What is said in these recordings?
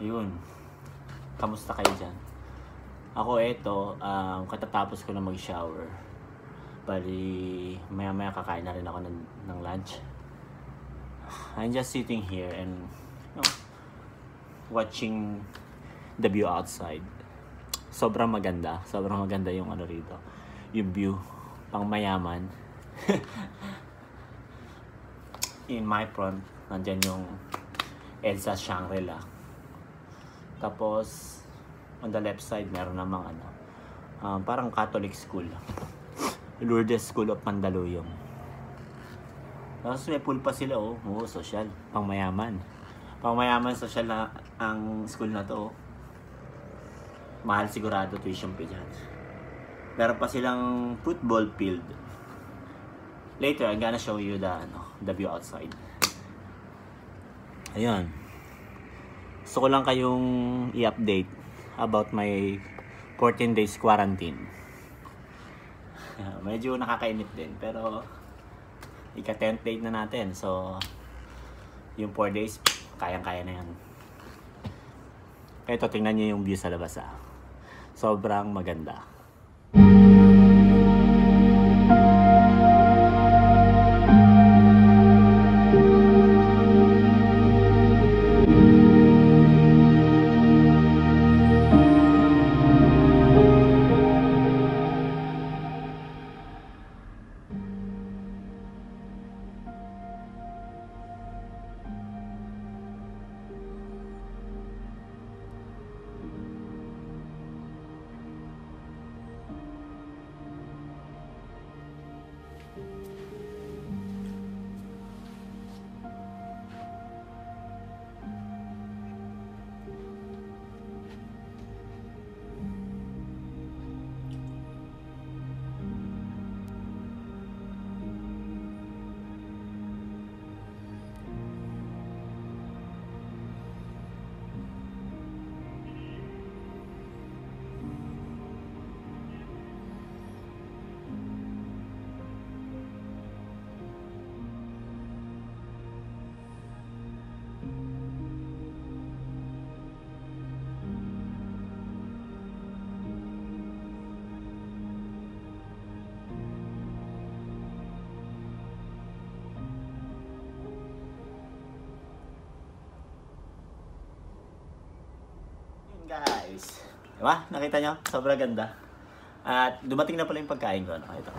Ayun. Kamusta kayo dyan? Ako eto, katatapos ko na mag-shower. Bali, maya-maya kakain na rin ako ng lunch. I'm just sitting here and watching the view outside. Sobrang maganda yung ano rito. Yung view, pang mayaman. In my front, nandyan yung EDSA Shangri-La. Tapos, on the left side, meron namang parang Catholic school. Lourdes School of Mandaluyong. Tapos may pool pa sila, oh. Oo, social. Pang mayaman. Pang mayaman, social na ang school na to, oh. Mahal sigurado tuition fee dyan. Meron pa silang football field. Later, I'm gonna show you the view outside. Ayun. Gusto ko lang kayong i-update about my 14 days quarantine. Medyo nakakainit din, pero ika-10th day na natin. So, yung 4 days, kayang-kaya na yan. Ito, tingnan nyo yung view sa labas, Sobrang maganda. Guys, diba? Nakita nyo? Sobrang ganda. At dumating na pala yung pagkain ko. Ito.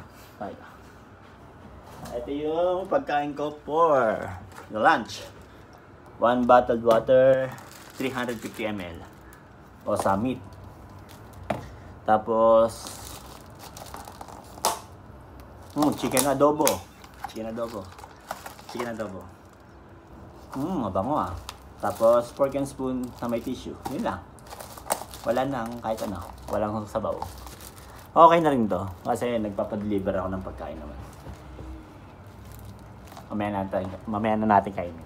Ito yung pagkain ko for the lunch. 1 bottled water, 350 ml. O sa meat. Tapos, chicken adobo. Mabango Tapos, pork and spoon na may tissue. Yun lang. Wala nang kahit ano. Walang sabaw. Okay na rin to. Kasi nagpapadeliver ako ng pagkain naman. Mamaya na natin kainin.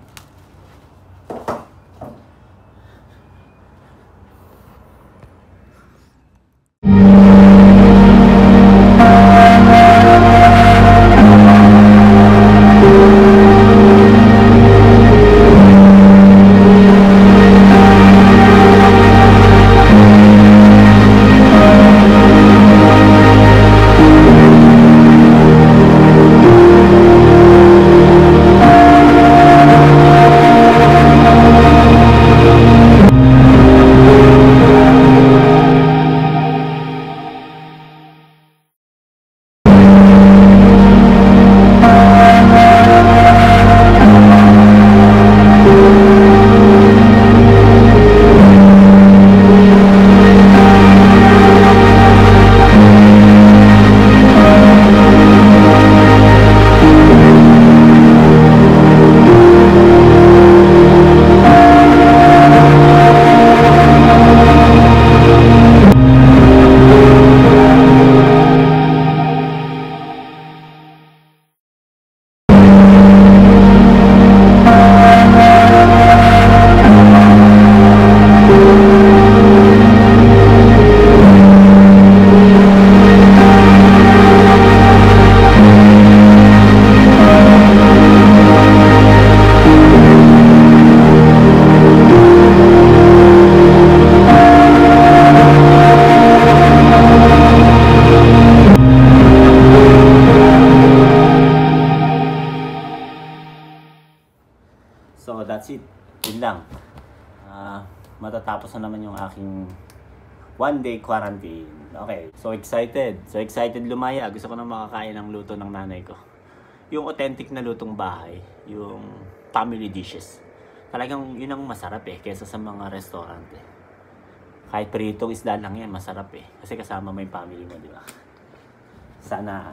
matatapos na naman yung aking one-day quarantine. Okay, so excited. So excited lumaya. Gusto ko na makakain ng luto ng nanay ko. Yung authentic na lutong bahay. Yung family dishes. Talagang yun ang masarap kesa sa mga restaurant Kahit pritong isda lang yan, masarap Kasi kasama mo yung family mo, di ba? Sana,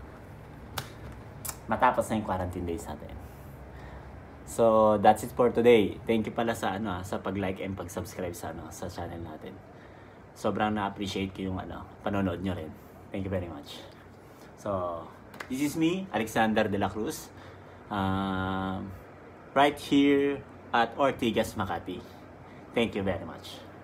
matapos na yung quarantine days natin. So, that's it for today. Thank you pala sa sa pag-like and pag-subscribe sa sa channel natin. Sobrang na-appreciate ko yung panonood nyo rin. Thank you very much. So, this is me, Alexander De La Cruz. Right here at Ortigas, Makati. Thank you very much.